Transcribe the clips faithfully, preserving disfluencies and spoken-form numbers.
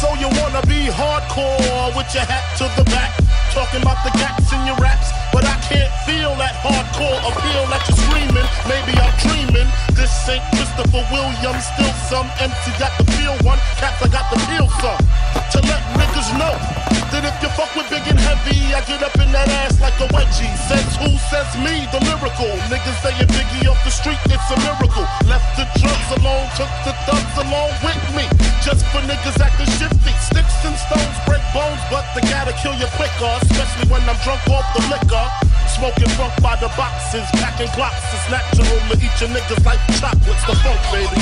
So you wanna be hardcore with your hat to the back, talking about the gaps in your raps, but I can't feel that hardcore appeal that you're screaming. Maybe I'm dreaming. This ain't Christopher Williams, still some M C got the feel one, cats I got the feel some. To let niggas know that if you fuck with big and heavy, I get up in that ass like a wedgie. Says who? Says me, the lyrical. Niggas saying Biggie off the street, it's a miracle. Left the drugs alone, took the thugs along with me. Just for niggas acting shifty. Sticks and stones break bones, but they gotta kill you quicker, especially when I'm drunk off the liquor. Smoking funk by the boxes, packing blocks. It's natural to eat your niggas like chocolates. The funk, baby.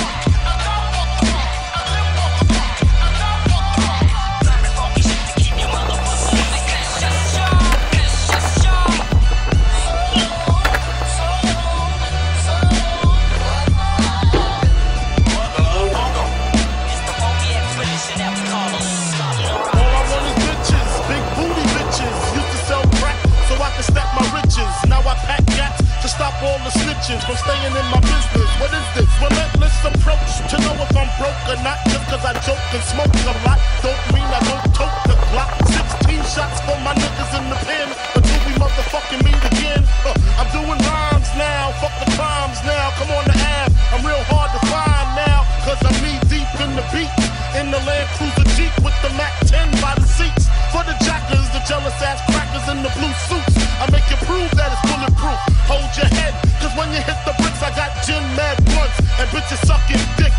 All the snitches from staying in my business. What is this? Relentless approach to know if I'm broke or not. Just cause I joke and smoke a lot don't mean I don't tote the Glock. Sixteen shots for my niggas in the pen until we motherfucking meet again. uh, I'm doing rhymes now, fuck the crimes now. Come on the app, I'm real hard to find now, cause I'm knee deep in the beat. In the Land Cruiser Jeep with the Mac ten by the seats. For the jackers, the jealous ass crackers in the blue suits, I make you prove that it's bulletproof. Hold your head, cause when you hit the bricks, I got gin mad blunts and bitches sucking dick